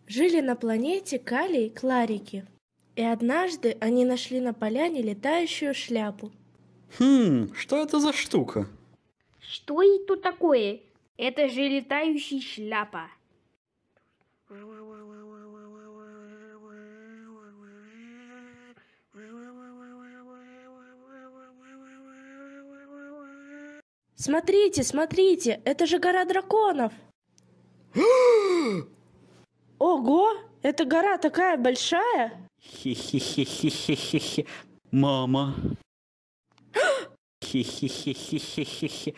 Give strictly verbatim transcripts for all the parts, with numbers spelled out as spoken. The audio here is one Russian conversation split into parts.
Жили на планете Калий Кларики. И однажды они нашли на поляне летающую шляпу. Хм, что это за штука? Что это такое? Это же летающая шляпа. Смотрите, смотрите, это же гора драконов. Ого, эта гора такая большая. Хе-хе-хе-хе-хе-хе. Мама. Хе-хе-хе-хе-хе-хе.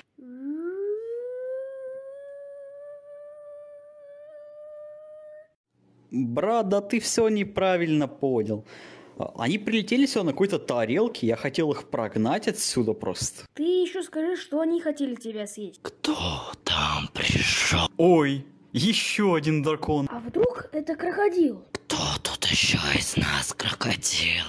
Брат, да ты все неправильно понял. Они прилетели сюда на какой-то тарелке, я хотел их прогнать отсюда просто. Ты еще скажи, что они хотели тебя съесть. Кто там пришел? Ой, еще один дракон. А вдруг это крокодил? Кто тут еще из нас крокодил?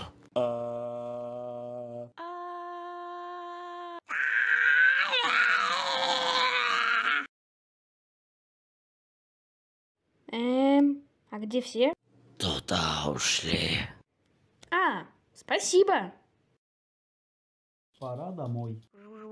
Эм, а где все? Туда ушли. А, спасибо. Пора домой.